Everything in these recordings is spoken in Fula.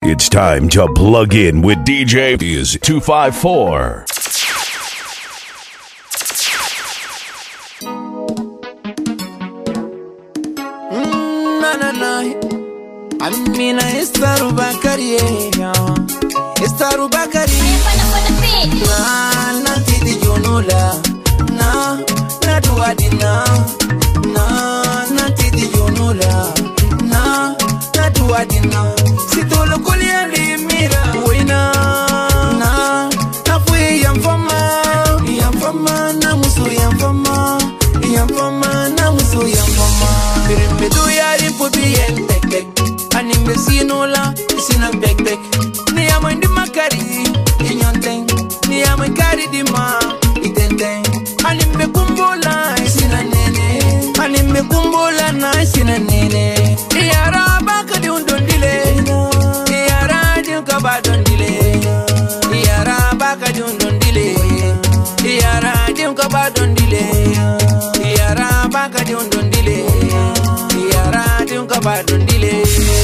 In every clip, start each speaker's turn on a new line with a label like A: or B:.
A: It's time to plug in with DJ is 254.
B: Amina Estaru Bakari, Estaru Bakari. Na titi jonola, na tuadina, na titi jonola, na tuadina. Si tolo kolia limira, wina, na fui yamfama, na musu yamfama, na musu yamfama. Birimbedu yari pubi tek. Anim vecino la, sina bek. Ni amo indi makari, inyanteng. Ni amo kari di ma, itenteng. Anim me kumbola, sina nene. Anim me kumbola na, sina nene. Iara baka di undondile. Iara di unkaba dondile. Iara baka di undondile. Iara di unkaba dondile. Iara baka di undondile. Iara di unkaba dondile.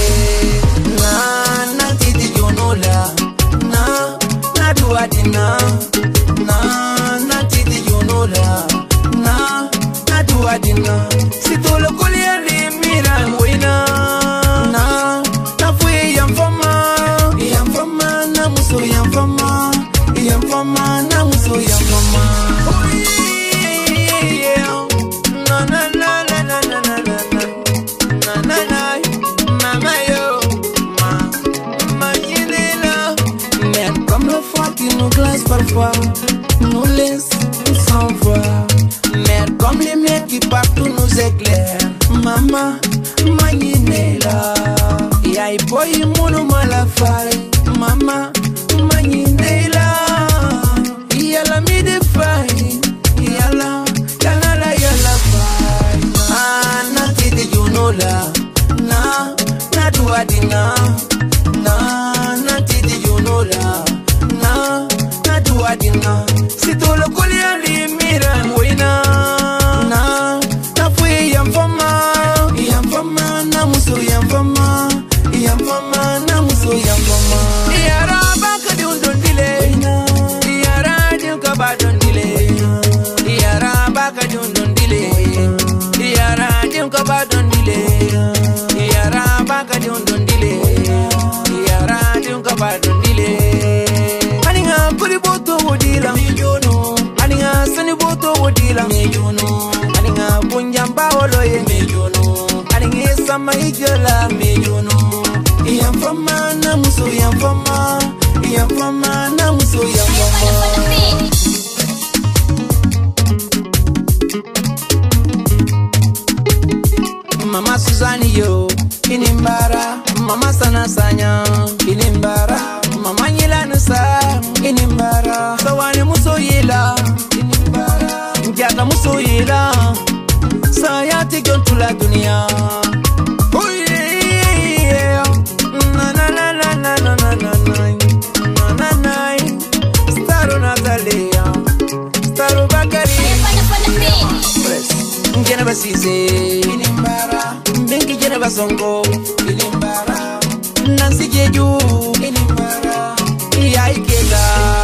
B: Na titi jonola, na tuadina, na titi jonola, na tuadina. Si tolo kolia limira, wina, na fui yamfama, na muso yamfama, na muso yamfama. Mama yo, nos glaces parfois, nous laissent sans voir. Mère comme les mères qui partout nous éclairent. Maman, maninela. Y'a boy mono malafai. Maman, maninela. Y'a la mide fai. Y'a la fai. Na titi junola. Na tuadina. Na titi junola. Na tuadina. Si tolo kolia limira wina. Na fui yamfama, na muso yamfama, na muso yamfama. Iara baka di undondile. Iara di unkaba dondile. Iara baka di undondile. Iara di unkaba dondile. Iara baka di undondile. Iara di unkaba dondile. Puri boto wodila mejono, aninga sani boto wodila mejono, aninga bunjamba woloye mejono, aninga sama hijela mejono. Yamfama na muso yamfama, na muso yamfama. Mama Suzani yo, inimbara, mama sana sanya, inimbara. Mama yila nusa, inimbara. Sawani muso yila, inimbara. Njata muso yila, sayati gontula dunia. Oh yeah, na. Staro Natalia, Staro Bakari. Njena basize, inimbara. Bengi jena basongo, inimbara. Nansi jeju, inimbara. Yaikela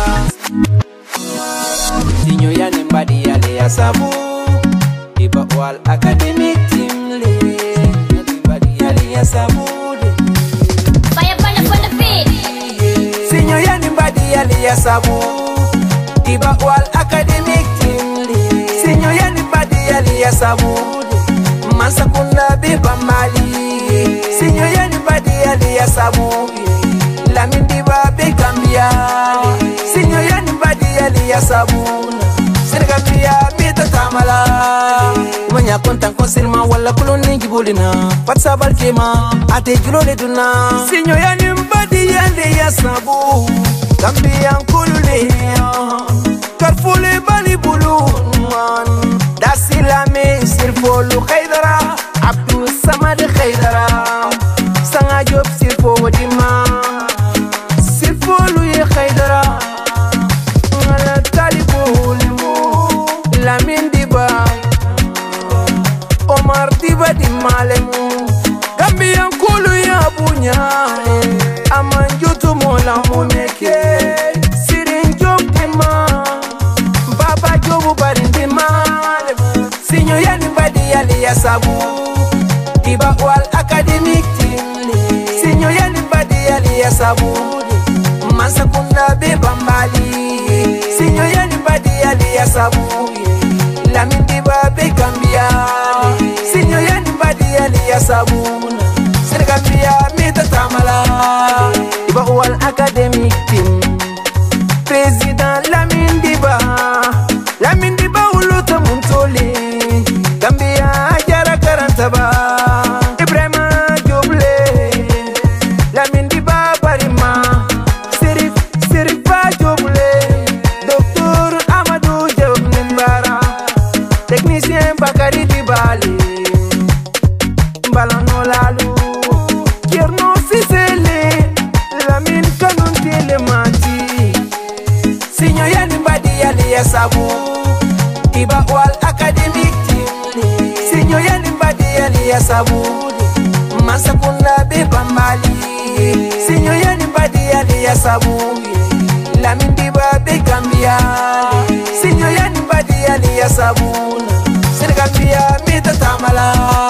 B: Sinyo ya nimbadi yale ya sabu Iba wal academic team le Nimbadi yale ya sabu
C: Fire pan the feet
B: Sinyo ya nimbadi yale ya sabu Iba wal academic team le Sinyo ya nimbadi yale ya sabu Masakunda biba mali Sinyo ya nimbadi yale ya sabu La mindiba bekambia Sinyo ya nimbadi yali ya sabuna Sergambia bita tamala Wanya kontan konsilma wala kuloni jibulina Patsa balkema ate julole duna Sinyo ya nimbadi yali ya sabu Gambia nkulule Karfule bali bulu Dasilame sirfolu khaydara Abdul Samad khaydara Sanga job sirfo wadima Khaydara ngala talibu limu Lamin diba Omar diba di malemu Gambian kulu ya bunya Amanya sabu Iba wal academic team Sinyo yani badi aliya sabu Mansa kunda be bambali Sinyo yani badi aliya sabu Lamin diba be Gambia Sinyo yani badi aliya sabu Gambia mita tamala Iba wal academic team President Lamin Diba uluta muntoli Gambia jara karantaba Ibrahima Joble Lamin Diba barima Serifa Joble Dr. Amadou Diop Nimbara Technicien Bakari Dibali Balano Lalu Kierno Sisele Lamin Kanun Telemati Sinyo yani badi aliya sabu Iba wal academic team Sinyo yani badi aliya sabu Mansa kunda be bambali Sinyo yani badi aliya sabu Lamin Diba be Gambia Sinyo yani badi aliya sabu Gambia mita tamala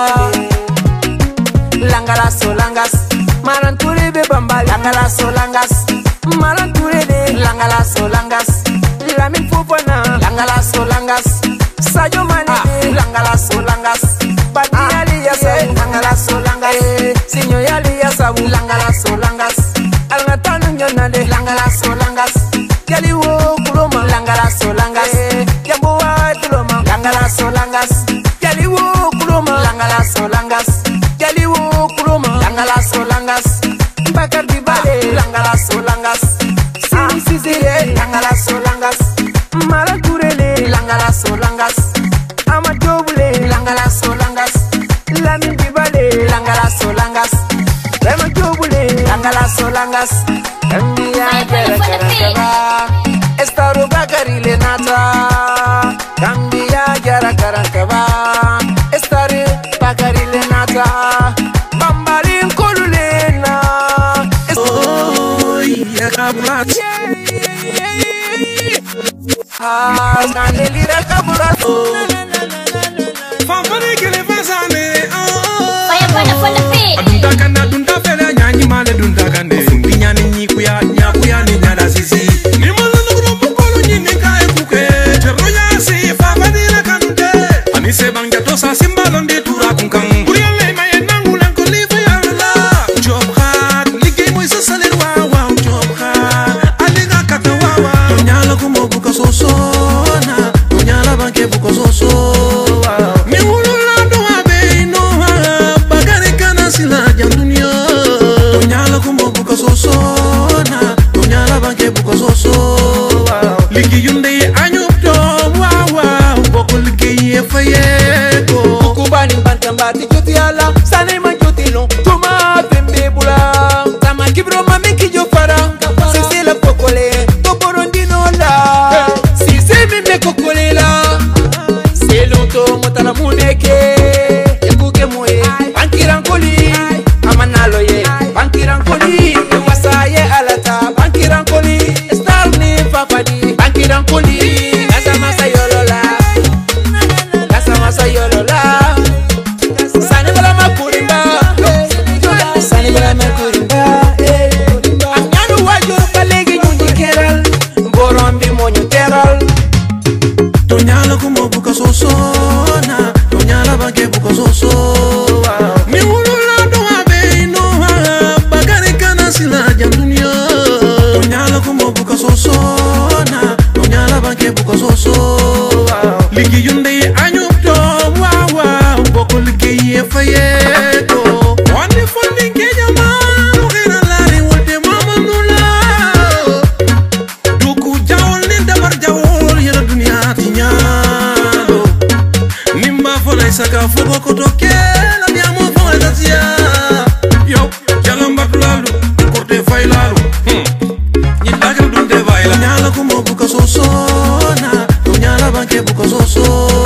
B: Langala solangas Malanture be bambali Langala solangas Malanture de Langala solangas Lamin Fofana Langala solangas Sadio Mane Langala solangas Badi aliya sabu Langala solangas Sinyo aliya sabu Langala solangas Alngatanu nyonade Langala solangas Yaliwo kuloma Langala solangas Yamboa tuloma Langala solangas Yaliwo kuloma Langala solangas Yaliwo kuloma Langala solangas Bakar Dibale Langala solangas Sisile Langala solangas Malakurele Langala solangas Amadobule Langala solangas Lamin Dibale Langala solangas Amadobule Langala solangas Gambia jara karantaba Estaro Bakari Lenata Gambia jara karantaba Estari Bakari Lenata Bambari Kolulena Kabrat Sanelira Kabrat
D: Famfani kele fasane
C: Fire for the feet.
D: Adunta kana dunta fele nyanyi male dunta kande Fundi nyani nyikuya ni nyada sisi Ni mwana nukuro mukolo nyini kae kuke Chero yasi famani la kanute Anise bangja tosa simbalondi tura kunkang Kuriale maye nangu lanko lifu ya rela Job hard, ligi moisa salir wawa Job hard, aliga kata wawa Tonyala kumo buka sosona Tonyala banke buka sosowa Mi ulula doa beino Bagari kana sila jam dunia Tonyala kumo buka sosona Tonyala banke buka sosowa Ligi yunde anyup do wawa Boko ligi yefayeko
B: Kubani bantambati joti ala Sane man joti long Tuma pembe bula Tama kibro mami kijo fara Sise la kokole Toporondino la Sise mime kokole la Seluto motala muneke Yakuke moe Bankirankoli Amanalo ye Bankirankoli Wasaye alata Bankirankoli Star ni fafadi Bankirankoli Asamasa yolola Asamasa yolola Sani bala makurimba Sani bala makurimba Anyanu wajur palegi nyunyi keral Borombi monyo teral
D: Tonyala kumo buka sosona Tonyala banke buka sosowa Mi ulula doa beino Bagari kana sila jam dunia Tonyala kumo buka sosona Tonyala banke buka sosowa Ligi yunde anyup do wawa Boko ligi yefayeko Wande funding kenya manu Hira lari wote mama nula Duku jawol ni dabar jawol Yera dunia tinyalo Nimba fona isaka fugo kotoke La miamo fona tatia Yo, jalambat lalu Korte fay lalu Nyitagel dunde vayla Tonyala kumo buka sosona Tonyala banke buka sosowa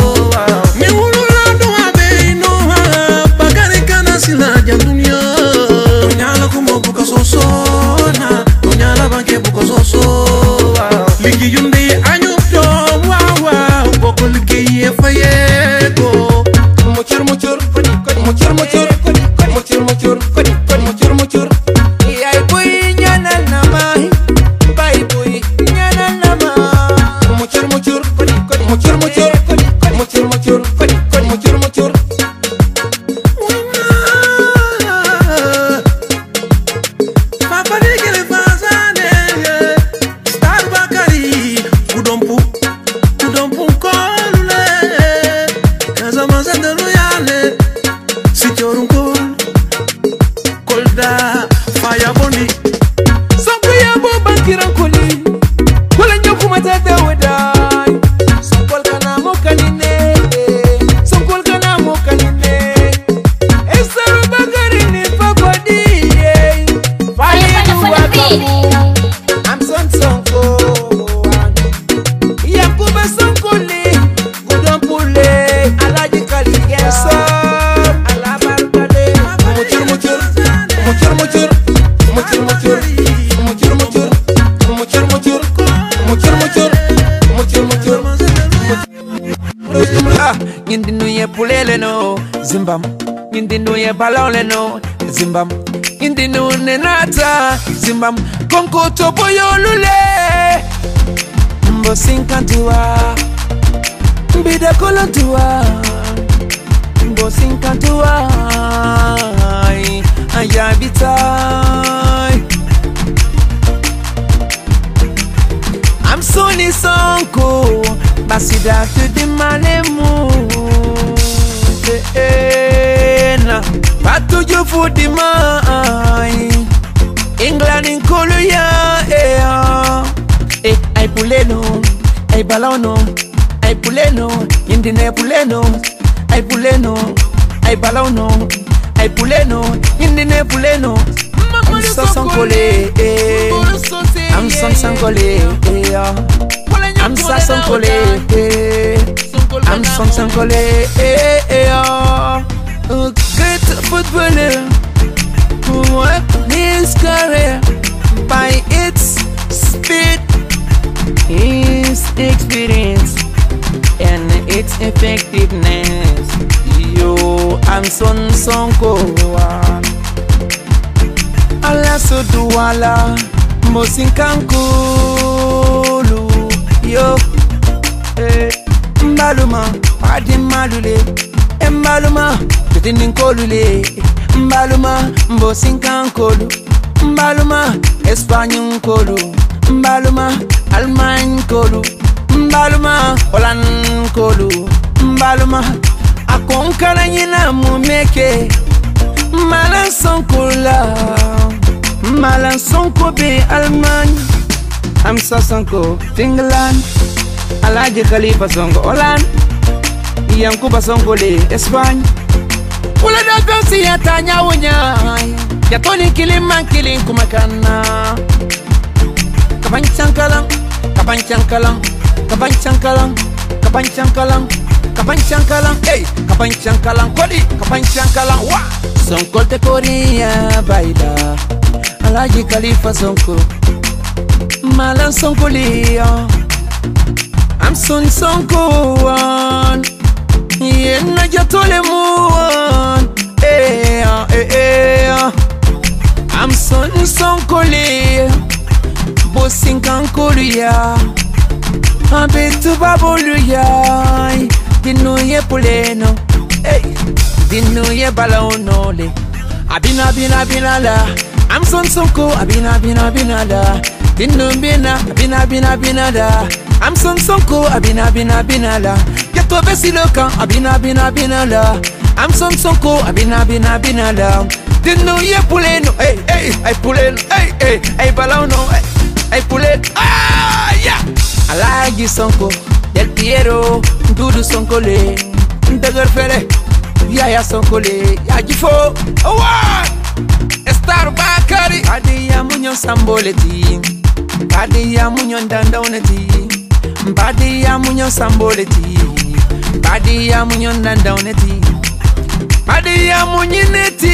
B: I'm son sonko. Yakuba sonko le, gudon pule, alaji kali yeso, alabarkade. Muchur muchur, muchur muchur, muchur muchur, muchur muchur, muchur muchur, muchur muchur, muchur muchur. Ah, yindinu ye pulele no, zimbam. Yindinu ye balole no, zimbam. Yindinu nenata, zimbam. Konko topo yolule. Mbo sinkantua, mbida kolontua. Mbo sinkantua, ayabitai. I'm Sony Sonko, basida to the malemu. Patu you for the mind. England in Coluya, I puleno, I balono, I puleno, in the nepuleno, I puleno, I balono, I puleno, in the nepuleno. I'm so sankole, I'm so sankole, I'm so sankole, I'm so sankole, a great footballer who worked his career by its speed, his experience, and its effectiveness. Yo, I'm Son Sonko. Allah so duala, mosinkankulu. Yo, mbaluma, padi malule, mbaluma, tetininkolule. Mbaluma, mbosinkankolu. Mbaluma, Espanyol kolu. Mbaluma, Alman kolu. Mbaluma, Holland kolu. Mbaluma, akonkana nyina mumeke. Malan sonkola, malan sonko be Alman. Amsa sonko England, Alaji Khalifa sonko Holland, Yankuba sonko le Espagne. Ula da gansi ya tanya wunya, ya toni kiliman kilin kumakana. Kabanchankalang, kabanchankalang, kabanchankalang, kabanchankalang, kabanchankalang, hey, kabanchankalang, kodi, kabanchankalang, wa. Sonko te Korea baila, Alaji Khalifa sonko, malan sonko liya. I'm Son Sonko one, yeah, na jatole muan, I'm Son Sonko liya, bosinkankolu ya, abetu babolu ya, dinu ye puleno, hey, dinu ye balono le, abina la, I'm Son Sonko, abina la, dinu bina la, I'm Son Sonko, abina la, yato besi lokan, abina la, I'm Son Sonko, abina la, dinu ye puleno, hey, ay puleno, hey, ay balono, ay puleno, ah, yeah. Alaji Sonko, Del Piero, Dudu Sonko le, Dagger Fele, Yaya Sonko le, Yajifo, Awa, Star Bakari, Adiya Munyon Samboleti, Adiya Munyon Dandauneti, Adiya Munyon Samboleti, Adiya Munyon Dandauneti, Adiya Munyineti,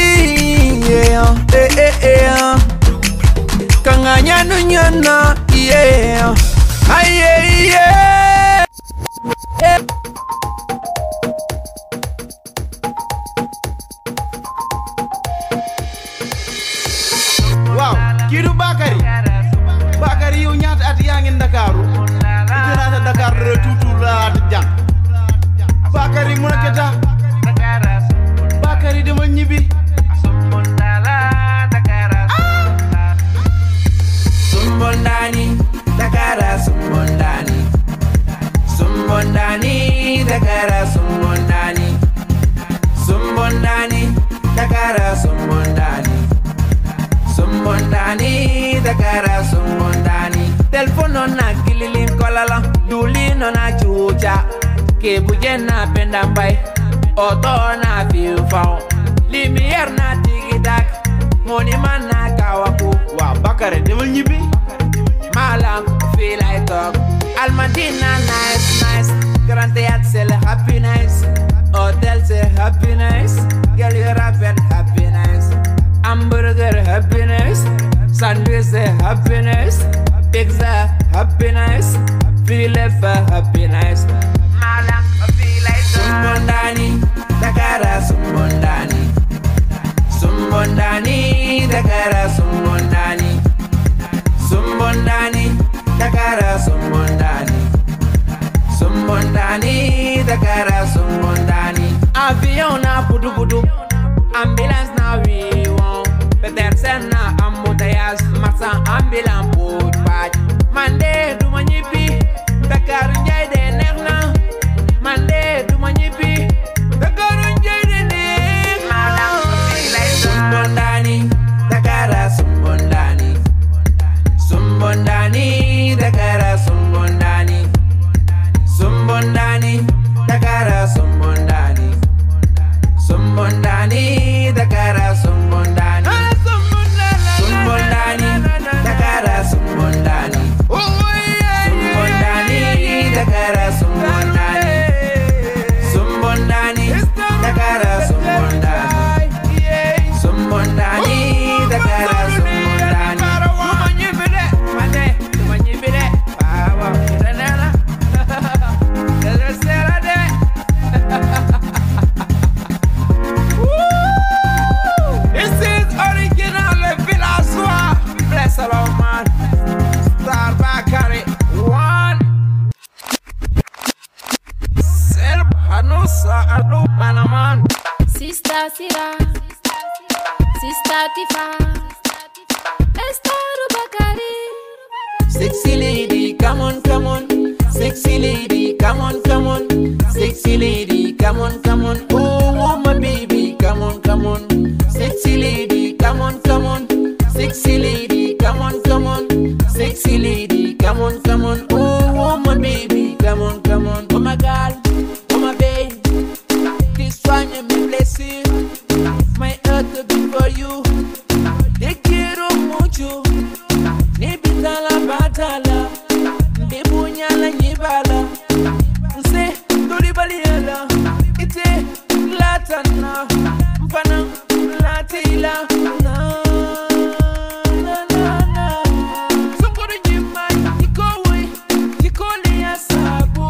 B: yeah, Kanganya Nunyana, yeah. Aye, yeah.
E: Wow, Kidu Bakari yu ñaat at yaa ngi Ndakaaru iterata Dakar de tutu la jang Bakari mu naketa Bakari demal ñibi
B: Sumbondani Dakara Sumbondani Sumbondani Dakara Sumbondani Sumbondani Dakara Sumbondani Sumbondani Dakara Sumbondani Telefono na kililin kolala Dulino na chucha Kebuje na pendambay Oto na filfao Limier na tigidak money man na kawaku.
E: Wow, Bakare, demal ñibbi.
B: Malam feel like talk. Almadina nice. Grand Théâtre c'est le happiness. Hotel c'est happiness. Girl you rapping happiness. Hamburger happiness. Sandwich c'est happiness. Pizza happiness. Feel for happiness. Malam feel like talk. Sumbondani, Dakara Sumbondani. Sumbondani, Dakara Sumbondani. Sumbondani, Dakara Sumbondani. Sumbondani, Dakara Sumbondani. Avion na pudu. Ambulance na we want. Petersen na embouteillage. Massa ambulance put patch. Mande du manyipi. Dakar njay de nekhna. Mande du manyipi. Dakar njay de nekhna. Sumbondani, Dakara Sumbondani. Sumbondani, Dakara Sumbondani. Sumbondani, Dakara Sumbondani. Sumbondani, Dakara Sumbondani. Sumbondani, Dakara Sumbondani. Sumbondani, Dakara Sumbondani. Sumbondani, Dakara Sumbondani. Sumbondani, Dakara Sumbondani. This is original Villaswa. Bless the Lord, man. Star Bakare. One. Self Hanusa Adu Panaman.
C: Sister Sira, Sister Tifa, Esther Bakari.
B: Sexy lady, come on. Sexy lady, come on. Sexy lady, come on. Oh, my baby, come on. Sexy lady, come on. Sexy lady, come on. Sexy lady, come on. Oh, my baby, come on. Oh, my girl, oh, my babe. This one, me bless you. My earth will be for you. Te quiero mucho. Ni bitala batala. Ni bunyala nyibala. Nse dori baliela. Ite latana. Mpana latila. Na. Sunguri nyima. Nikoli ya sabu.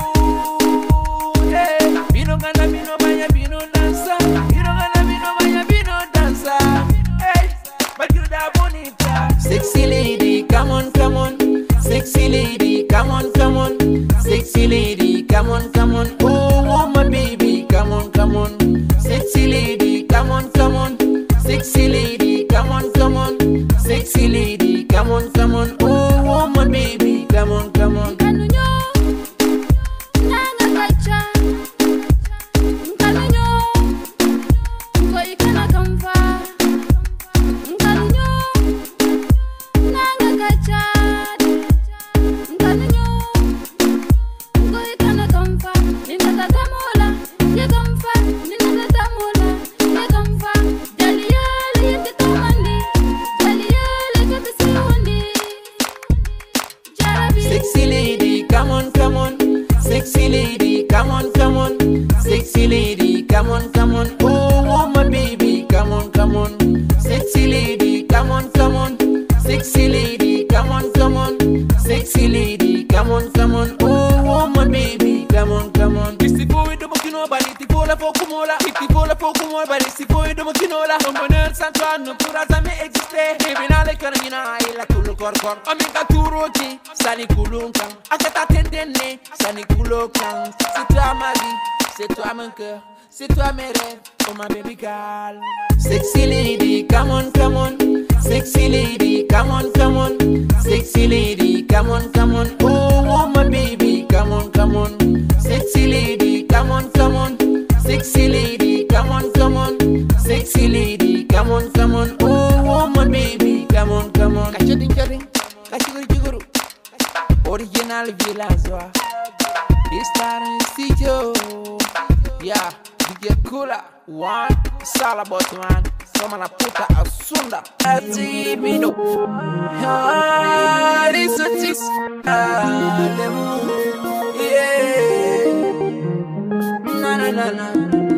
B: Bino gana bino banya bino dansa. Bino gana bino banya bino dansa. But you da bonita. Sexy lady, come on. Sexy lady, come on. Sexy lady, come on. Oh, my baby, come on. Sexy lady, come on. Sexy lady, come on. Sexy lady, come on. Oh, my baby, come on.
C: Nkanunyo, nanga kacha. Nkanunyo, ngoyi kana kamfa. Nkanunyo, nanga kacha. Nkanunyo, ngoyi kana kamfa. Nina tatamola, ye kamfa. Nina tatamola, ye kamfa. Jaliyale yete tomandi. Jaliyale kete siwandi. Jarabi.
B: Sexy lady, come on. Sexy lady, come on. Sexy lady, come on. Oh, my baby, come on. Sexy lady, come on. Sexy lady, come on. Sexy lady, come on. Oh, my baby, come on. This boy do mokino bari ti bola fokumola. Ti bola fokumola bari si boy do mokinola. Un bonheur sans toi ne pourra jamais exister. Baby na le karmina ila kulu kor. Aminga turoki sani kulunka. Akata tendene sani kulokan. C'est toi ma vie, c'est toi mon cœur, c'est toi mes rêves, oh ma baby girl. Sexy lady, come on. Sexy lady, come on. Sexy lady, come on. Oh, my baby, come on. Sexy lady, come on. Sexy lady, come on. Sexy lady, come on. Oh, my baby, come on. Kachiguru. Original Villaswa. This time studio. Yeah, DJ Cooler. One, it's all about man. toma na puta asunda atibido harisatis alemu yeah na na na na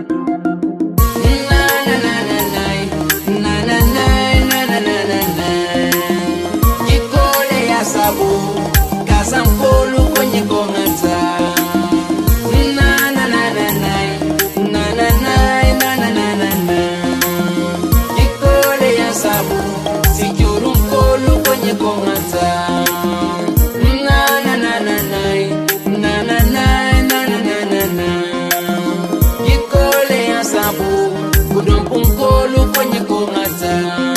B: sabu kasankolu kwenye kongata na na na na na na na na na na na na ikole ya sabu sijuru nkolu kwenye kongata na na na na na na na na na na na ikole ya sabu kudompu nkolu kwenye kongata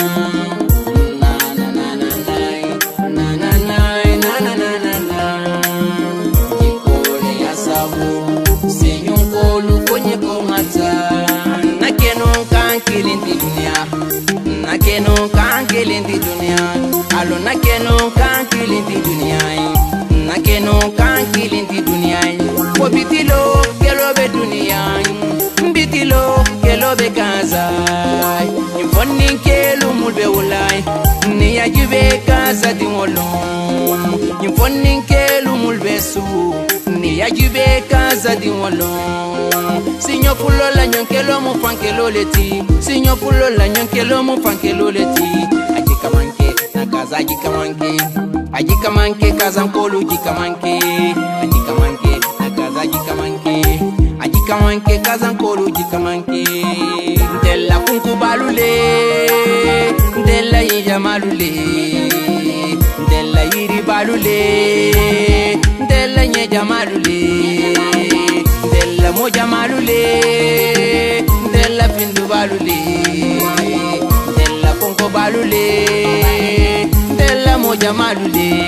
B: nakeno kan kelenti dunia alo nakeno kan kelenti dunia nakeno kan kelenti dunia ko bitilo kelo be dunia bitilo kelo be kaza ifonni kelo mulbe ulai ni yajibe kaza dimolo ifonni kelo mulbe su ni yajibe kaza dimolo Signor Pulo la nyonkelo mu fankelo leti Signor Pulo la nyonkelo mu fankelo leti Ajikamanke na kaza ajikamanke kaza nkolu jikamanke Ajikamanke na kaza ajikamanke kaza nkolu jikamanke Ndella kunku balule Ndella yija malule Ndella yiri balule Ndella nyeja malule Della moja malule Della pindu balule Della konko balule Della moja malule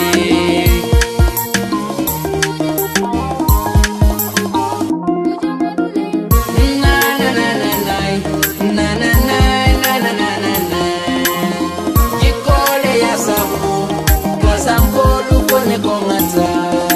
B: Na na na na na na na na na na na na Jikole ya sabu Kasankolu kone kongata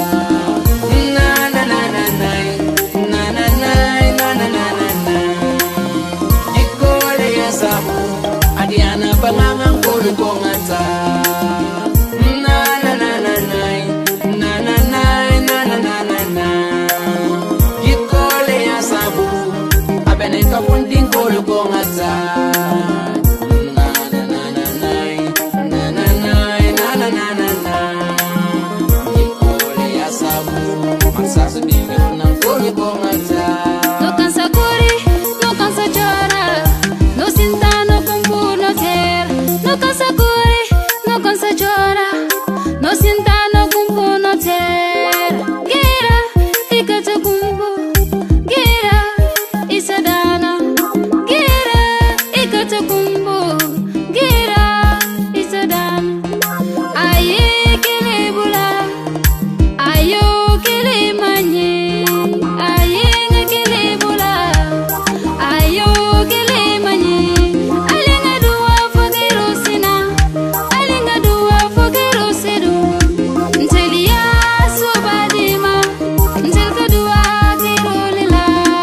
B: Adiana bangangan kolu kongata na na na na na na na na na na na na na Jikole ya sabu abene kapunding kolu kongata na na na na na na na na na na na na na Jikole ya sabu masasu dinyo nang kolu kongata
C: No cansa correr, no cansa llorar, no sinta, no compur, no ter. No cansa correr, no cansa llorar, no sinta, no compur, no ter. Gira, ikata kumbu, gira, isadana. Gira, ikata kumbu, gira, isadana. Aye kelebula, ayo kelemanye. Aye kelebula, ayo kelemanye. Alinga dua fogero sina, alinga dua fogero sedu. Ntelia subadima, ntelka dua gerolila.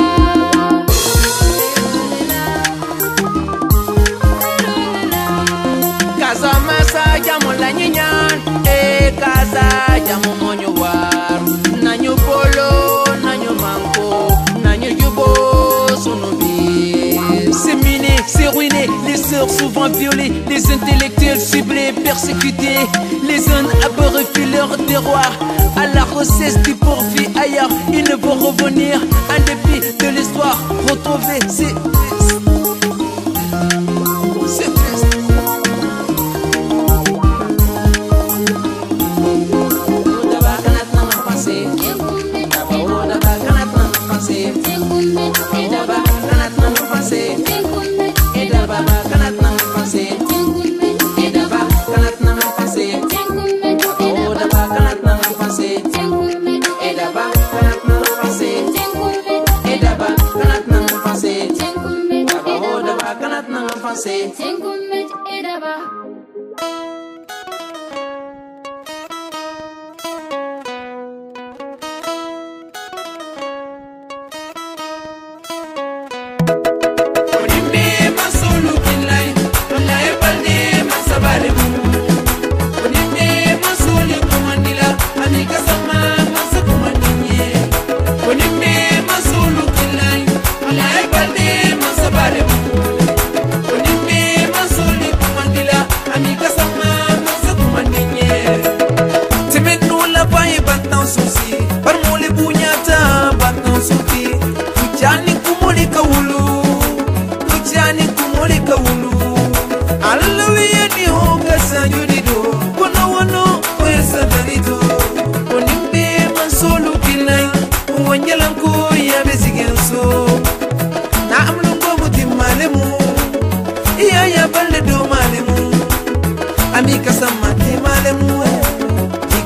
B: Casa masa jamu la nyenyan casa jamu monyo war Nanyo polo, nanyo manko Nanyo yubo sonobi C'est miné, c'est ruiné Les sœurs souvent violées Les intellectuels ciblés, persécutés Les zones à peu refusent leur terroir À la recesse du pourvu ailleurs Ils ne vont revenir En dépit de l'histoire Retrouver c'est triste
C: Tenkumet edaba.
B: Onimbe masoluki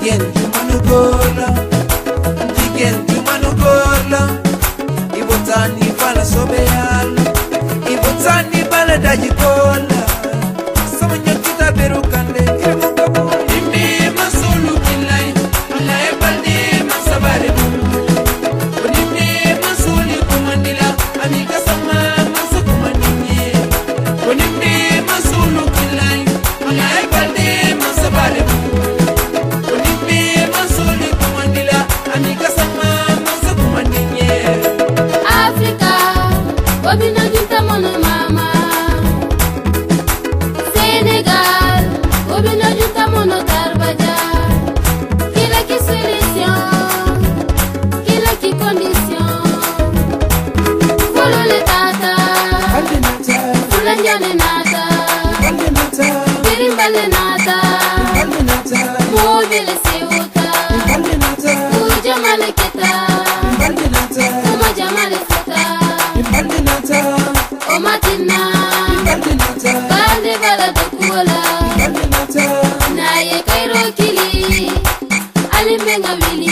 B: jigéen ju mënu góor la jigéen ju mënu góor la Ibo Tani bala sobe Yàlla Ibo Tani bala daji góor la sama ñoom ci taberu kande ilmu kabu imbi masulu kilay Allah e balde masabare mu imbi masuli kumandila amiga sama masa kumandinye imbi masulu kilay Allah e balde masabare mu imbi masuli kumandila amiga sama masa kumandinye
C: Africa, wabina junta mono mama. Sénégal, wabina junta mono tarbaja. Kila ki solution, kila ki condition. Follow le tata, fulanjane nata, birimbale nata, mobile seuta, ujamale keta, uma jamale feta. O matina, bande bala de kuala, na ye kairo kili, alimenga wili.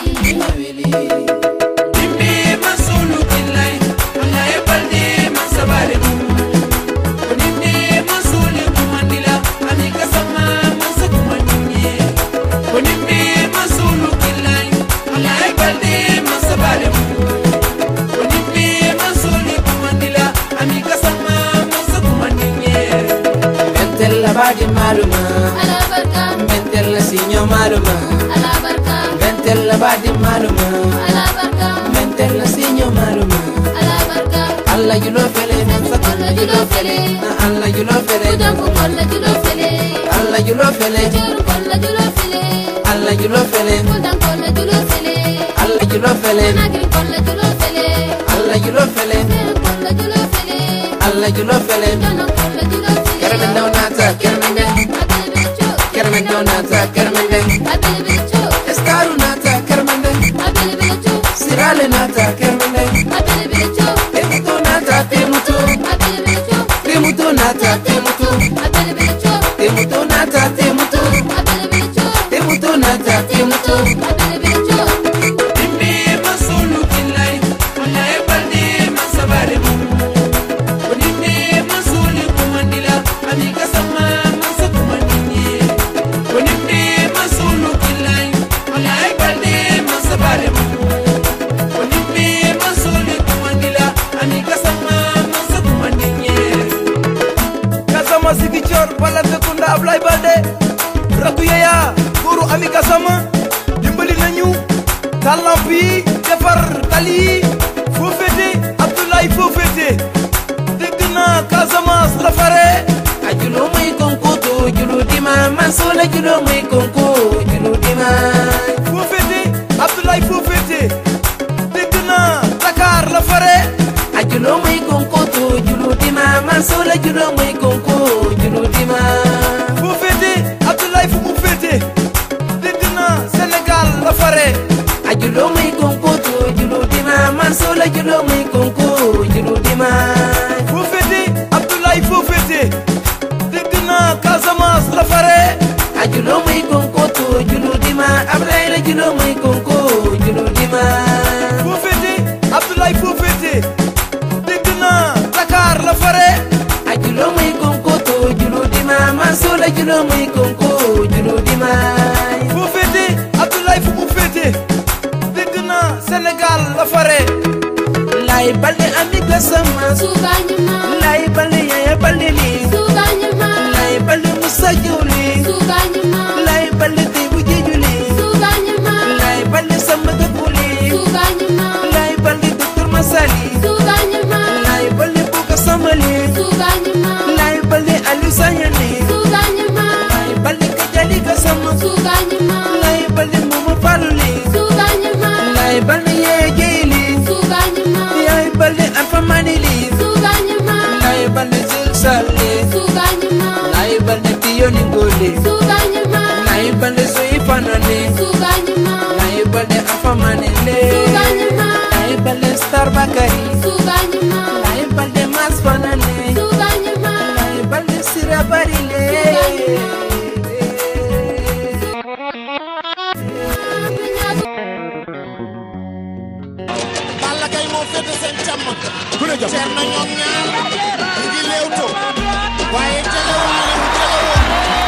B: imbi masulu kilay Allah e balde masabare mu imbi masuli kumandila amiga sama masa kumandinye imbi masulu kilay Allah e balde masabare mu imbi masuli kumandila amiga sama masa kumandinye Bentella badi maluma
C: Ala barka,
B: Bentella signo maluma
C: ala barka,
B: Bentella badi maluma
C: ala barka,
B: Bentella signo maluma
C: ala barka.
B: Allah you love fele
C: Kolla julo fele,
B: Allah you love fele
C: kudam kolla julo fele,
B: Allah you love fele
C: juru kolla julo fele,
B: Allah you love fele
C: kudam kolla julo fele,
B: Allah you love fele
C: nagri kolla julo fele,
B: Allah you love fele
C: kolla julo fele,
B: Allah you love fele
C: jana kolla julo fele.
B: Kermende onata kermende
C: Abele bicho,
B: Kermende onata kermende
C: abele bicho,
B: Estaru nata kermende
C: abele bicho,
B: Sirale nata kermende
C: abele bicho,
B: Temutu nata temutu
C: abele bicho,
B: Temutu nata temutu
C: abele bicho,
B: Temutu nata temutu
C: abele bicho,
B: Temutu nata temutu
C: abele bicho.
B: Imbi masulu kilay Allah e balde masabare mu imbi masuli kumandila amiga sama masa kumandinye imbi masulu kilay Allah e balde masabare mu imbi masuli kumandila amiga sama masa kumandinye
E: Kasama Sigicoor wala Sekunda Ablaye Balde rakku yeya guru ami Kasama dimbali nañu talent bi defar tali foo féete Abdoulaye foo féete dégg naa Casamance la fare
B: ajulo muy konkutu julo dima masola julo muy konku julo dima
E: foo féete Abdoulaye foo féete dégg naa Dakar la fare
B: ajulo muy konkutu julo dima masola julo muy konku julo dima
E: foo féete Abdoulaye fu mu féete dégg naa Sénégal la fare
B: ajulo muy konkutu julo dima masola julo muy konku julo dima
E: foo féete Abdoulaye foo féete dégg naa Casamance la fare
B: ajulo muy konkutu julo dima ablaye julo muy konku julo dima
E: foo féete Abdoulaye foo féete dégg naa Dakar la fare
B: ajulo muy konkutu julo dima masola julo muy konku julo dima
E: foo féete Abdoulaye fu mu féete dégg naa Sénégal la fare
B: lay balde amiga sama
C: Suganyuma,
B: lay balde yaya balde li
C: suganyuma,
B: lay balde musa juli
C: suganyuma,
B: lay balde tebu jejuli
C: suganyuma,
B: lay balde sama gakuli
C: suganyuma,
B: lay balde doktor masali
C: suganyuma,
B: lay balde buka samali
C: suganyuma,
B: lay balde alu sayani
C: suganyuma,
B: lay balde kajali kasama
C: suganyuma,
B: lay balde mumu paluli
C: suganyuma,
B: lay balde yaya jeli
C: suganyuma,
B: lay balde alfa manili
C: suganyuma,
B: lay balde zil sali
C: suganyuma,
B: lay balde tiyoni ngoli
C: suganyuma,
B: lay balde soyi fanani
C: suganyuma,
B: lay balde afa manile
C: suganyuma,
B: lay balde star bakari
C: suganyuma,
B: lay balde mas fanani
C: suganyuma,
B: lay balde sira barile
F: jam
G: cer na ñoom ñaar ñu ngi leewto waaye jegewaale wu jegewoon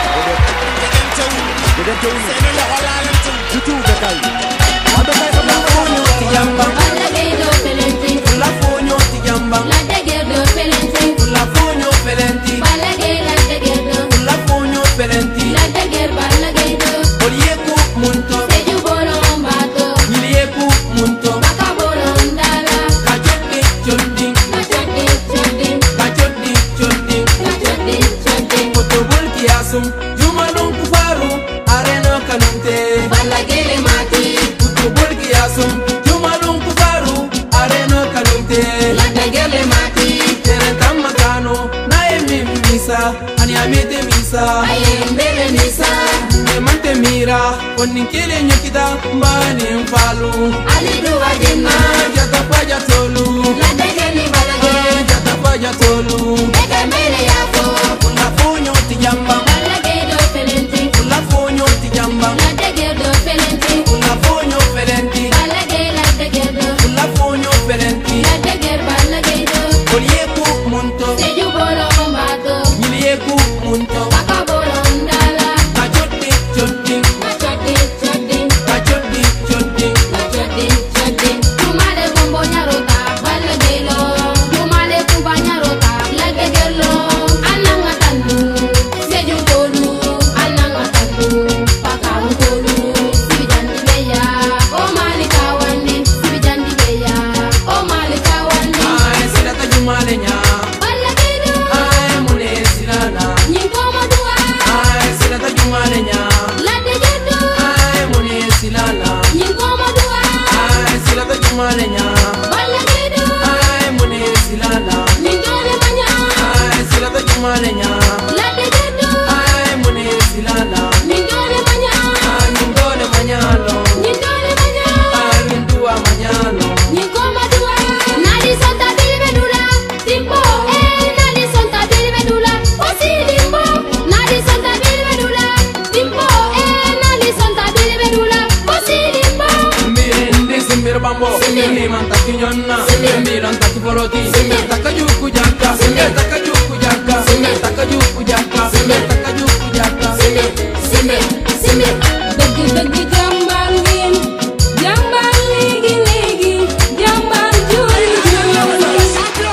G: jegantewul seeni loxo laalantul
F: tutu Bekay wa Bekay fa
E: Fonyo ti jamba
C: Balla Gaye doo pelenti
E: la fonyo ti jamba
C: la dëgër doo pelenti
E: la fonyo pelenti
C: Balla Gaye la dëgër doo
E: la fonyo pelenti
C: la dëgër Balla Gaye doo
E: olieku munto
C: Seju bolon bato
E: nyilieku munto
C: baka bolon dala
E: kajoti chondi
C: na chodi chodi
E: kajoti chondi
C: na chodi chodi
E: otobul kiasum jumalun kufaru arena kanunte
C: Balla Gaye le mati
E: otobul kiasum jumalun kufaru arena kanunte
C: la dëgër le mati
E: tere tamakano na misa ani amete misa
C: aye mbele nisa
E: mante mira koni kile nyukita mbani mfalu
C: ali duwa dinna
E: jata paja tolu
C: la dëgër ni Balla Gaye
E: jata paja tolu
C: Eka mele yako
E: la fonyo ti jamba
C: Balla Gaye doo pelenti
E: la fonyo ti jamba
C: la dëgër doo pelenti
E: la fonyo felenti
C: Balla Gaye la dëgër doo
E: la fonyo felenti
C: la dëgër Balla Gaye doo
E: olieku munto
C: Seju bolon bato
E: nyilieku munto
C: baka bolon dala
E: kajoti choti
C: na chodi chodi
E: kajoti choti
C: na chodi chodi Jumale kumbo nyarota Balla Gaye lo Jumale kumba nyarota la dëgër lo ananga tandu Seju tolu ananga tandu baka tolu sibijandi beya o malika wandi sibijandi beya o malika wandi
E: ay silata jumale nya
C: Balla Gaye do
E: ay mune silana
C: nyingoma duwa
E: ay silata jumale nya
C: la dëgër do
E: ay mune silana
C: nyingoma duwa
E: ay silata jumale nya
C: Balla Gaye do
E: ay mune silana
C: nyingone manya
E: ay silata jumale nya
C: la dëgër do
E: ay mune silana
C: nyingone manya
E: ay nyindole manyalo
C: nyingone manya
E: ay nyindua manyalo
C: nyingoma duwa nadi sonta bilbe dula timbo nadi sonta bilbe dula osi limbo nadi sonta bilbe dula timbo nadi sonta bilbe dula osi limbo
E: mbirindi simbir bambo liman taki nyonna mbiran taki foroti taka juku jaka taka juku jaka taka juku jaka taka juku jaka
C: simi simi dëgg dëgg jàmbaar ngeen jàmbaar léegi léegi jàmbaar jooy jooy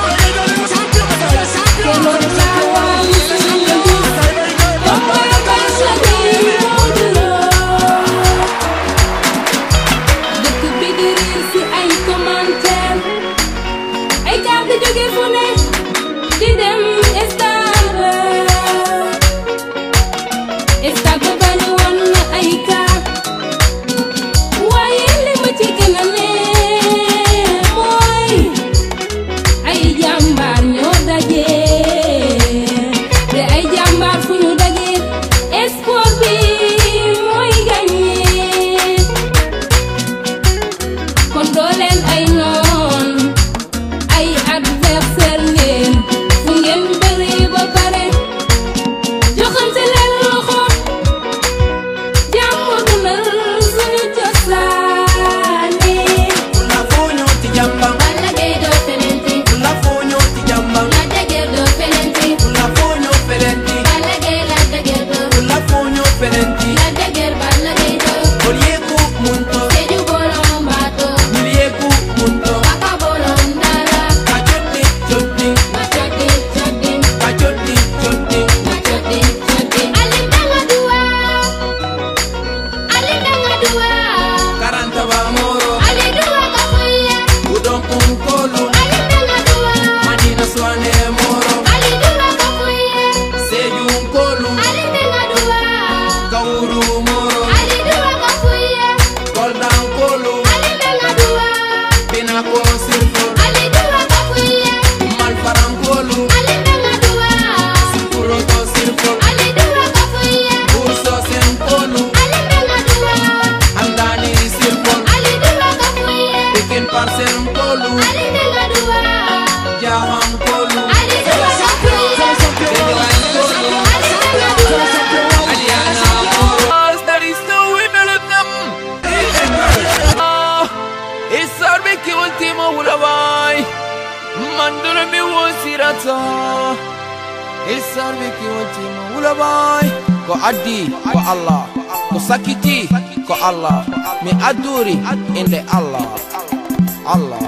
C: keroog laa waan sanga gis toppal baax la ngeen moo juróom dëkk bi di riir si ay commentaire ay kàddu jóge fu ne di dem stade stade bari woon na ay kaar waaye li ma ci gën a neex mooy ay jàmbaar ñoo daje te ay jàmbaar fu ñu daje sport bi mooy gagné kon doo leen ay noon ay adversaire ngeen fu ngeen bëri ba pare joxante leen loxo jàmm dundal suñu cosaani
E: la fonyo ti jamba
C: Balla Gaye doo pelenti
E: la fonyo ti jamba
C: la dëgër doo pelenti
E: la fonyo felenti
C: Balla Gaye la dëgër doo
E: la fonyo felenti
C: la dëgër Balla Gaye doo
E: olieku munto
C: Seju bolon bato
E: nyilieku munto
C: baka bolon dala
E: kajoti choti
C: na chodi chodi
E: kajoti choti
C: na chodi chodi alindanga duwa
E: karanta ba moro
C: ali duwa kafuye
E: udon kunkolu
C: alindanga duwa
E: manina swane moro
C: ali duwa kafuye
E: seju nkolu
C: alindanga duwa
E: kauru moro
C: ali duwa kafuye
E: kolda nkolu
C: alindanga duwa
E: binako sirfo
C: ali duwa kafuye
E: malfara nkolu
C: alindanga duwa
E: kuroto sirfo
C: ali duwa kafuye
E: urso senkolu
C: alindanga duwa
E: andani sirfo
C: ali duwa kafuye
E: pikin parcel nkolu
C: alindanga duwa
E: jaha nkolu
C: ali duwa kafuye
E: Benewa nkolu
C: alindanga duwa
E: Adiana moro
B: Ata Isarbi ki wajima Ula boy Ko addi Ko Allah Ko sakiti Ko Allah Mi aduri Inde Allah Allah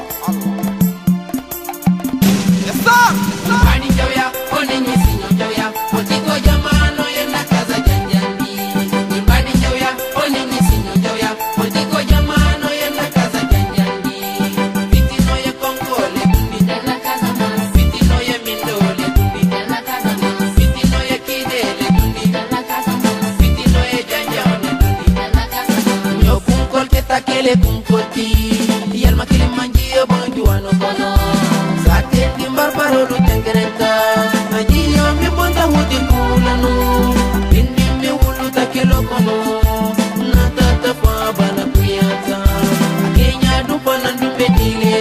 B: Yes sir
H: Mbani jawya One nyisi nyojawya Otiko jamano Yenda kaza janjandi Mbani jawya One nyisi nyojawya Otiko jamano Yenda kaza janjandi Fitino ye konkole Dala kaza mas Fitino ye mindole Dala kaza mas Fitino ye kidele Dala kaza mas Fitino ye janjane Dala kaza mas Nyo kunkol keta kele kunkoti Yal makili manji yo bonju wano kono Sate timbar parolu tengerenta Ajiyo mi bonta hudi kulanu Indi mi wulu takelo kono Nata tafa bana kuyata Akenya dupa nandumbe dile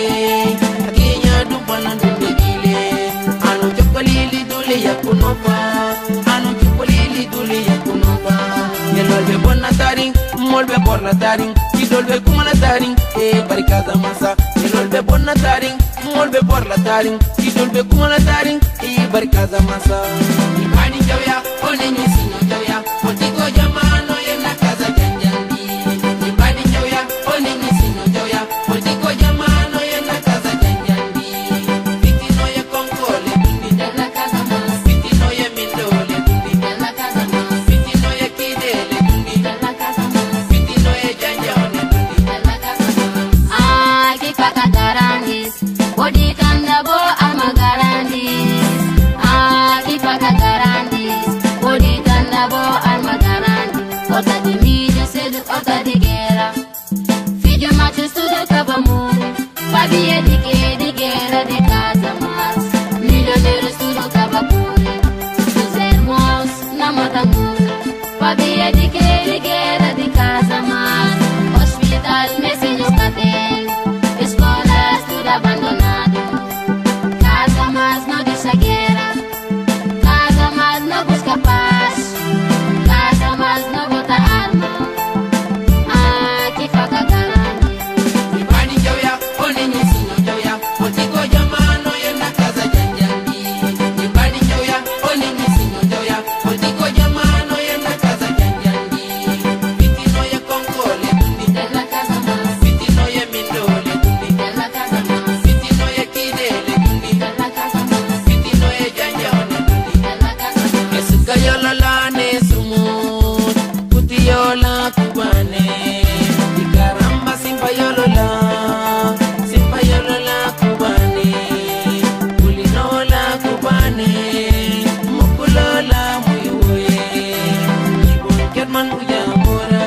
H: Akenya dupa nandumbe dile Anu chokolili dule ya kunopa Anu chokolili dule ya kunopa Yelolbe bonna taring Molbe borna taring Kidolbe kumana taring Barikaza masa Yelolbe bonna taring Molbe borla taring Kidolbe kumana taring Barikaza masa Ibani jawya One nyisi nyojawya Otiko jamano Yenda kaza janjandi Ibani jawya One nyisi nyojawya Otiko jamano Yenda kaza janjandi Fitino ye konkole Dala kaza mas Fitino ye mindole Dala kaza mas Fitino ye kidele Dala kaza mas Fitino ye janjane Dala kaza mas
C: Kipaka garandis Bodi kandabo ama garandis Kipaka garandis Bodi kandabo ama garandis Ota di mijo sedu ota di gera Fijo macho studio kabamuri Babiye di gera di casa mas Millionaire studio kabapuri Suzer mos na matanguri Babiye di gera di casa mas Hospital mesinhos caten Escolas tudo abandonado Casa mas não deixa guerra Casa mas não busca paz Casa mas não bota arma Que faca garante
H: Ibani jawya One nyisi nyojawya Otiko jamano Yenda kaza janjandi Ibani jawya One nyisi nyojawya Otiko jamano Yenda kaza janjandi Fitino ye konkole
C: Dela casa mas
H: Fitino ye mindole
C: Dela casa mas
H: Fitino ye kidele
C: Dela casa mas
H: Fitino ye janjane
C: Dela casa mas
H: Esuka yolola ne sumut Kuti yola kubane Ikaramba simpa yolola kubane Kulinola kubane Mukulola muyuwe Ibon kerman ujamora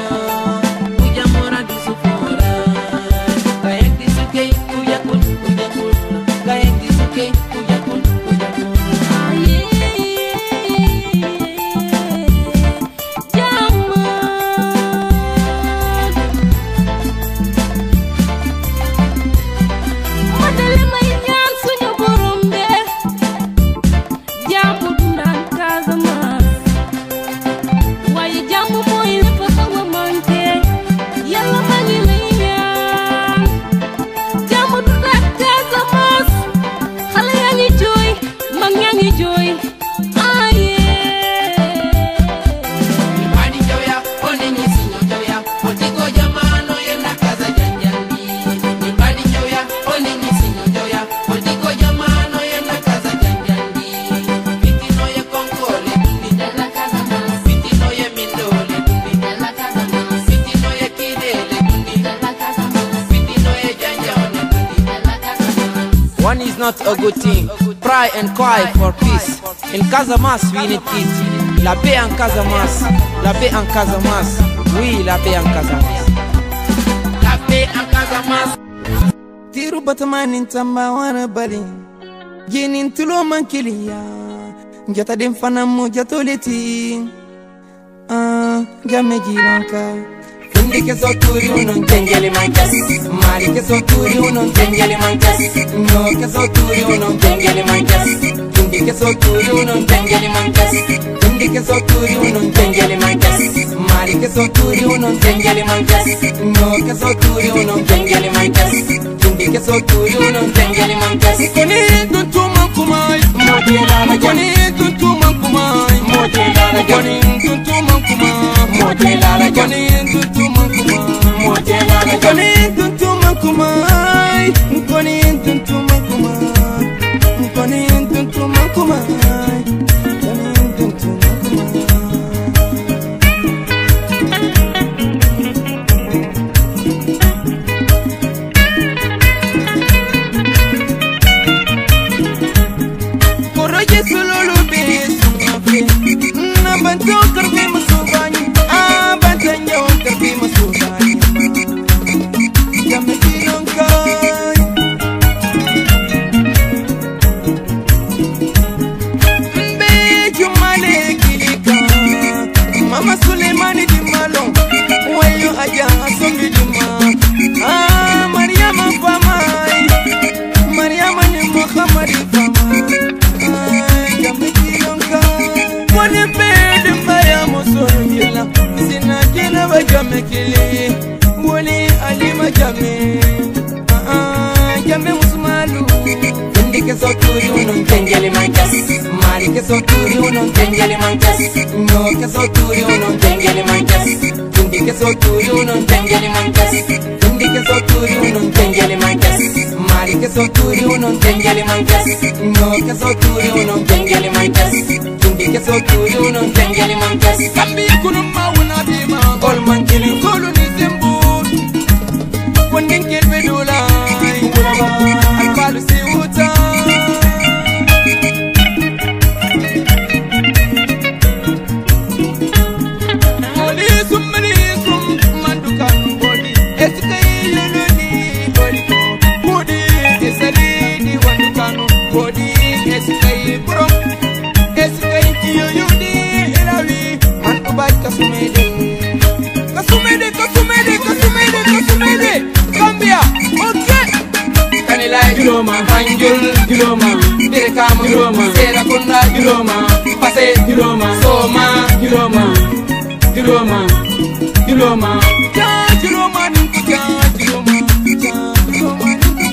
H: disufora Kayak disukei ujakun Kayak disukei ujakun Ibani jawya One nyisi nyojawya Otiko jamano Yenda kaza janjandi Ibani jawya One nyisi nyojawya Otiko jamano Yenda kaza janjandi Fitino ye konkole
C: Dela casa mas
H: Fitino ye mindole
C: Dela casa mas
H: Fitino ye kidele
C: Dela casa mas
H: Fitino ye janjane
C: Dela casa mas
B: One is not a good thing Pray and cry for peace In Casamas we need it La paix en Casamas La paix en Casamas Oui la paix en Casamas
H: La paix en Casamas
B: Tiru batamanin tamba wana bali Ginin tulo mankilia Jata dem fanamu jatoleti Game jiranka Fundi ke soturi unon jengeli mankas Mari ke soturi unon jengeli mankas No ke soturi unon jengeli mankas Fundi ke soturi unon jengeli mankas Fundi ke soturi unon jengeli mankas Mari ke soturi unon jengeli mankas No ke soturi unon jengeli mankas Fundi ke soturi unon jengeli mankas Kone don tuma kumai Koni tuntu mankumai Koni tuntu mankumai Koni tuntu mankumai Koni tuntu mankumai Koni tuntu mankumai Koni tuntu mankumai Mama Suleimani di Malong, wayo aja asombi di ma. Mariama famai, Mariama ni Muhammadi famai. Jamiki yonka, wani bede mbaya mosoyela. Sina jina ba jamekele, wali alima jame. Jame musmalu. Ke soturi unon tengeli manjas Mari ke soturi unon tengeli manjas No ke soturi unon tengeli manjas Tundi ke soturi unon tengeli manjas Tundi ke soturi unon tengeli manjas Mari ke soturi unon tengeli manjas No ke soturi unon tengeli manjas Tundi ke soturi unon tengeli manjas Kambi kunum mauna bima Ol mankili kolu ni zembur Wandin kelbe dolai Alpalu si uta Giloma, Banjul, Giloma, Direkama, Giloma, Serakunda, Giloma, Pase, Giloma, Soma, Giloma, Giloma, Giloma, Giloma, Ninkuja, Giloma, Giloma,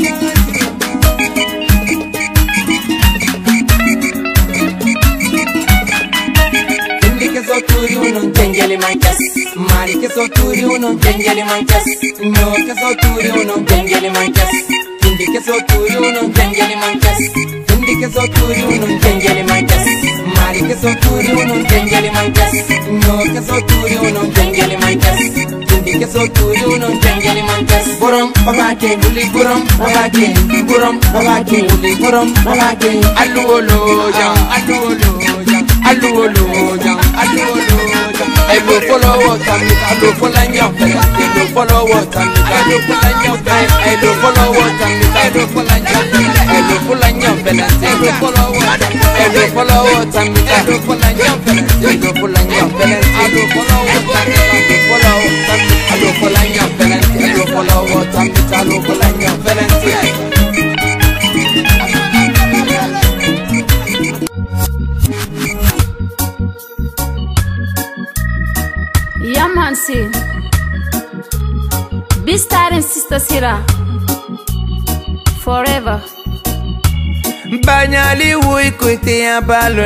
B: Ninkuja, Soturi unon tengeli manchas, Mari ke soturi unon tengeli manchas, No ke soturi unon tengeli manchas. Tundi ke soturi unon tengeli manchas Tundi ke soturi unon tengeli manchas Mari ke soturi unon tengeli manchas No ke soturi unon tengeli manchas Tundi ke soturi unon tengeli manchas Borom babake uli borom babake Borom babake uli borom babake Aluolo jam aluolo jam aluolo jam aluolo jam Elo follow what I'm elo follow nyam elo follow what I'm elo follow nyam elo follow what I'm elo follow nyam elo follow nyam elo follow what elo follow what I'm elo follow nyam elo follow nyam elo follow what I'm elo follow nyam elo follow what I'm elo follow nyam
C: Yamansi Bistar and Sister Sira Forever
B: Banyali wui kuite ya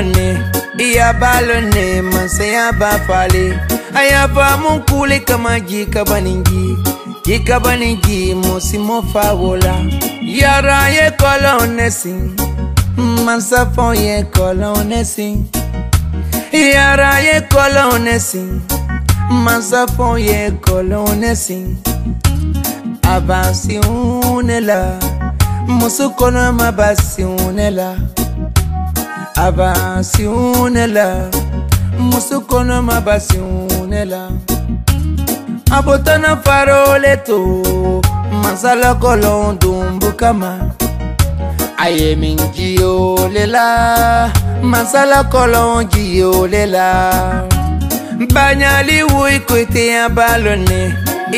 B: balone manse ya bafale ayapa munkule kama jika baningi musimo fawola yara ye kolonesin mansa fon ye kolonesin yara ye kolonesin mansa fon ye kolonesin avansi unela musukono mabasi unela avansi unela musukono mabasi unela abotana faroleto masala kolon dumbukama aye mingiyo lela masala kolon giyo lela banyali wui kote ya balone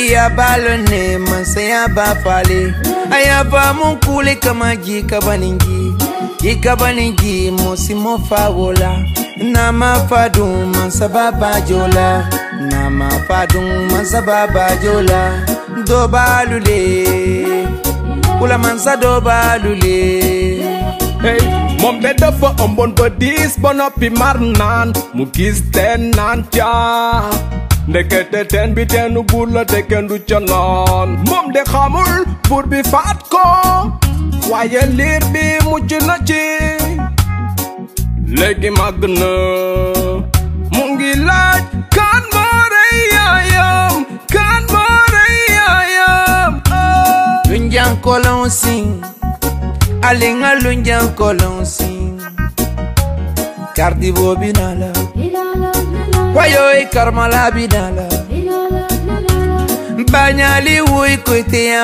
B: manse bafale ayaba munkule kama jika baningi musimo fawola nama fadum mansababa jola nama fadum mansababa jola dobalule ula mansa dobalule
D: hey moom de dafa ëmboon ba diis ba noppi mar naan mu gis teen naan caa ndekete teen bi teenu buur la te kenn du ca naan moom de xamul buur bi faat ko waaye liir bi mucc na ci léegi màgg na mu ngi laaj kan moo rey yaayam kan moo rey yaayam
B: Lunjang kolon sing alinga lunjang kolon sing Kardi bo binala wayoy karmala binala Banyali wuy koite ya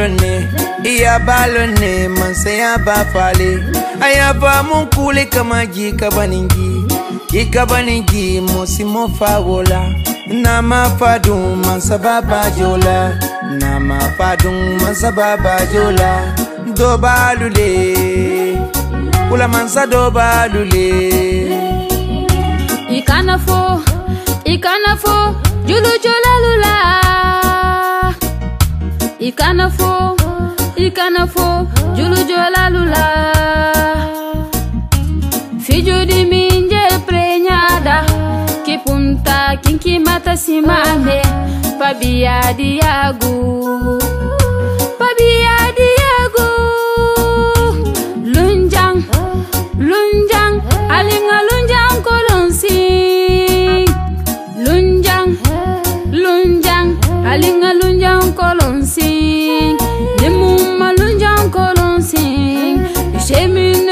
B: balone manse ya bafale ayaba mun kule kama jikabaningi mosimo fawola nama fadum mansababa jola nama fadum mansababa jola dobalule kula mansa dobalule
C: ikanafo julu jolalula ikanafo julu jolalula fijudi minje preñada kipunta kinki mata simame pabia diagu lunjang alinga lunjang kolonsing lunjang alinga lunjang kolonsing limuma lunjang kolonsing itemina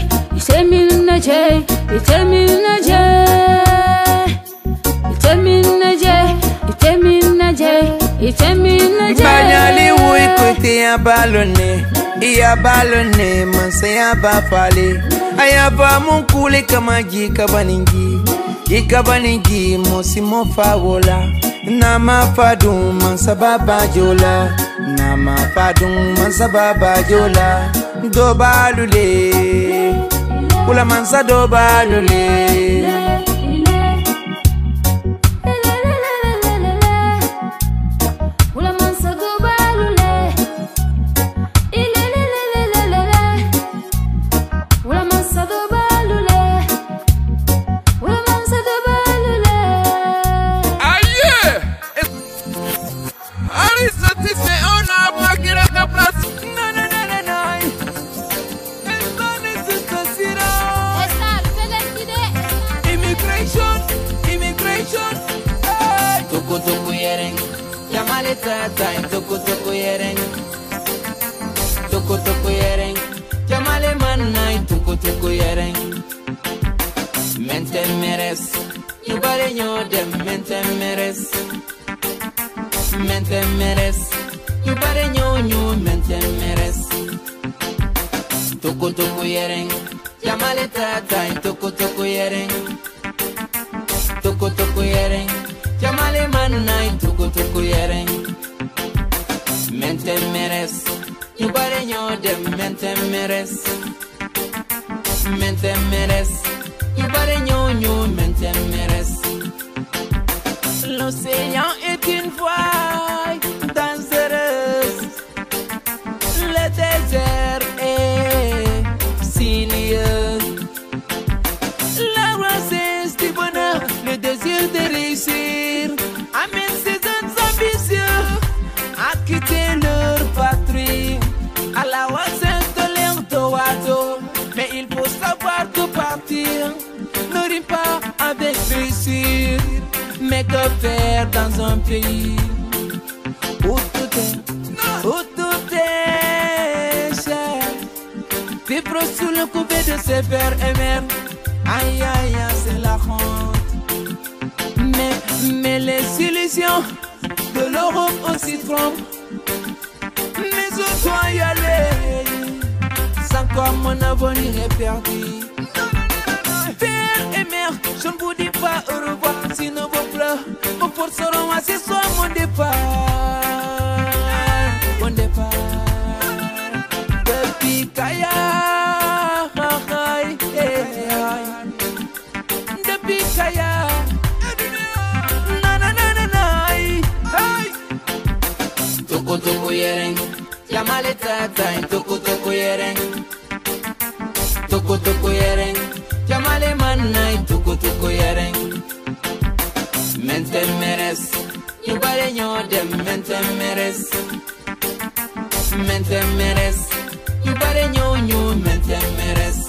C: jay
B: Banyali wuy koite ya balone manse ya bafale ayaba mun kule kama jikabaningi mosimo fawola nama fadum mansababa jola nama fadum mansababa jola dobalule kula mansa dobalule
H: Toko yereng Jamale manai toko yereng Mente meres You bare nyodem mente meres You bare nyonyo mente meres Toko yereng Jamale tatai toko yereng Toko yereng Jamale manai toko yereng Mente meres You bare nyodem mente meres You bare nyonyo mente meres L'océan est une voie dangereuse Le désert est sinueux La grossesse du bonheur Le désir de réussir amène ces hommes ambitieux à quitter leur patrie à la recherche de leur doado. Mais il faut savoir que partir ne rime pas avec réussir. Mais que faire dans un pays où tout est cher? Vivre sous le couvert de ses pères et mères, aïe aïe aïe, c'est la honte. Mais les illusions de l'Europe aussi trompent. Mais où dois y aller? Sans quoi mon avenir est perdu. Père et mère, je ne vous dis pas au revoir. Sinon vos pleurs me forceront à ce soir mon départ. Depuis Kaya, depuis Kaya. Toko yereng Yamale tatai toko yereng
B: Toko toko yereng, jamale manai toko toko yereng. Mente meres, you bare nyo dem mente meres. Mente meres, you bare nyo mente meres.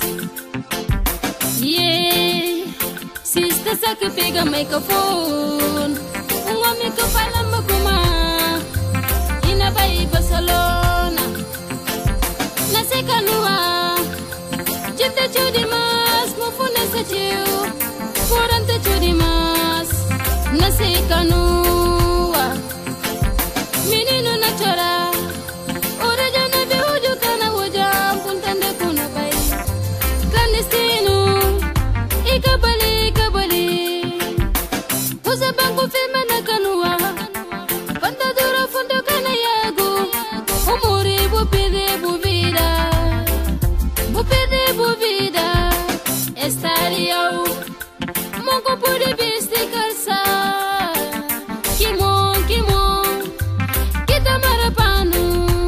C: Yeah, sister saka pega microphone. Unga miko pala makuma. Ina bai Barcelona. Naseka nuwa. Jita chudi mas, mufune sa chiu. Furante chudi mas. Naseka nuwa. Menino na chora. Ora jana be uju kana wajam puntande kuna bai. Clandestino. Ikabali, ikabali. Usa bangu fema na kanua. Banda dura fundo kana yagu. Umuri bupide buvida. Bupide buvida. Estaria u. Mongo puri bisti kalsa. Kimon, kimon. Kita marapanu.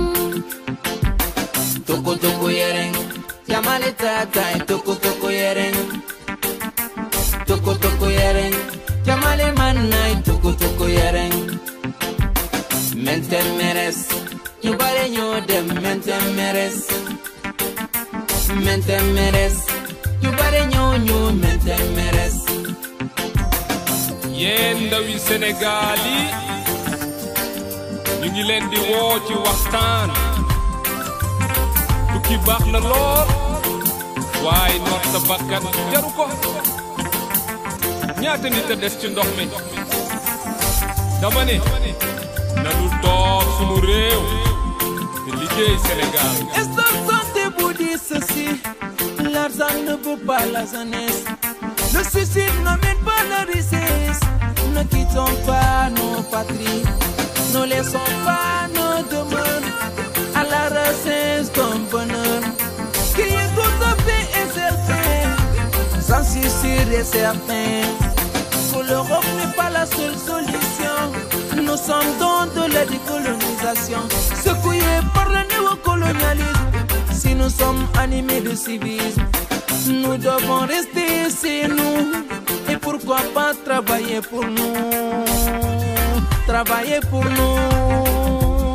B: Toko toko yereng, jamale tatai toko toko yereng. Toko toko yereng, jamale manai toko toko yereng. Mente meres, you bare nyo dem mente meres. Mente meres, you bare nyo mente meres.
D: yéen ndawi Sénégal yi ñu ngi leen di woo ci waxtaan tukki baax na lool waaye noot sa bakkan jaru ko ñaata nit a des ci ndox mi dama ne nanu toog sunu réew te liggéey Sénégal.
B: Estos son des bouddhistes ceci, l'argent ne vaut pas la jeunesse. Le suicide n'amène pas la richesse. Ne quittons pas nos patries, ne laissons pas nos demeures à la recherche d'un bonheur qui est tout à fait incertain. J'en suis sûr et certain que l'Europe n'est pas la seule solution. Nous sommes dans de la décolonisation, secoués par le néocolonialisme. Si nous sommes animés de civisme, nous devons rester chez nous. Et pourquoi pas travailler pour nous? Travailler pour nous.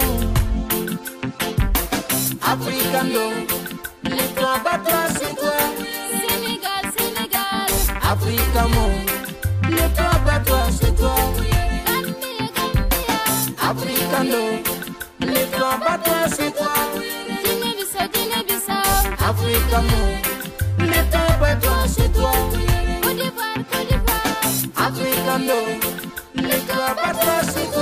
B: Africano, lève-toi, bat-toi chez toi.
C: Sénégal, Sénégal.
B: Africamo, lève-toi, bat-toi chez toi.
C: Gambia, Gambia.
B: Africano, lève-toi, bat-toi chez toi.
C: Guinée-Bissau, Guinée-Bissau.
B: Africamo, lève-toi, bat-toi chez toi.
C: Côte d'Ivoire, Côte d'Ivoire.
B: Africano, lève-toi, bat-toi chez toi.